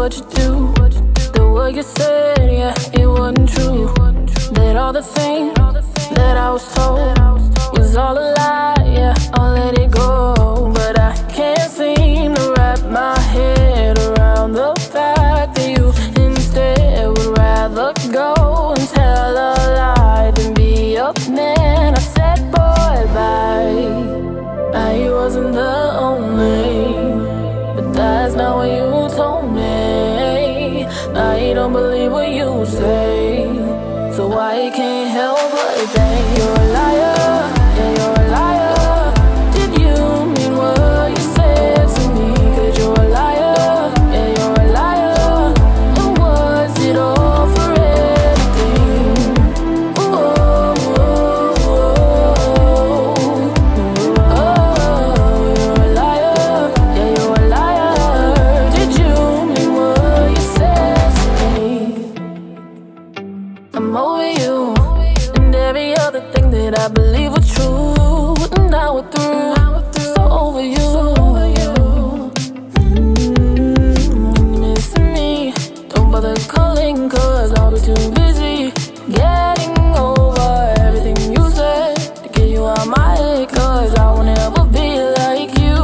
what you do. That what you said, yeah, it wasn't true. That all the things that I was told was all a lie, yeah, I'll let it go. But I can't seem to wrap my head around the fact that you instead would rather go and tell a lie than be a man. I said, boy, bye. I wasn't the only, but that's not what you told me. I don't believe what you say, so I can't help but think you're a liar. Yeah, you're a liar. Did you mean what you said to me? 'Cause you're a liar. Yeah, you're a liar. And was it all for everything? Ooh, oh, oh, oh, oh, you're a liar. Yeah, you're a liar. Did you mean what you said to me? I'm over you and every other thing that I believe was true. Now we're through, so over you. You're missing me. Don't bother calling, 'cause I'll be too busy getting over everything you said to get you out my head. 'Cause I will never be like you.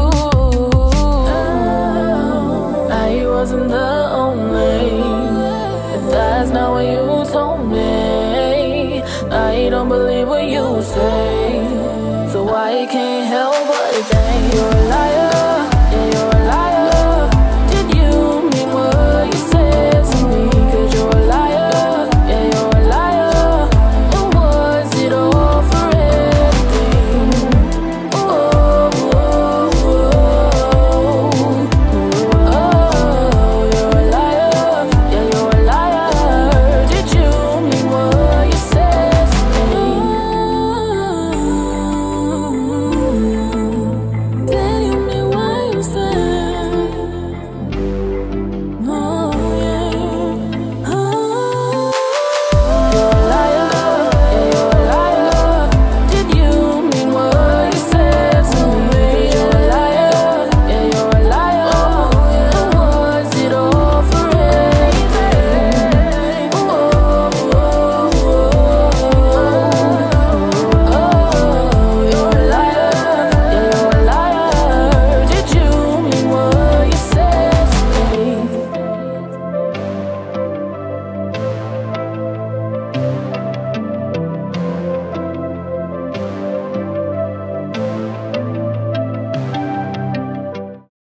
I wasn't the only, but that's not what you told me. I don't believe what you say, so I can't help but think you're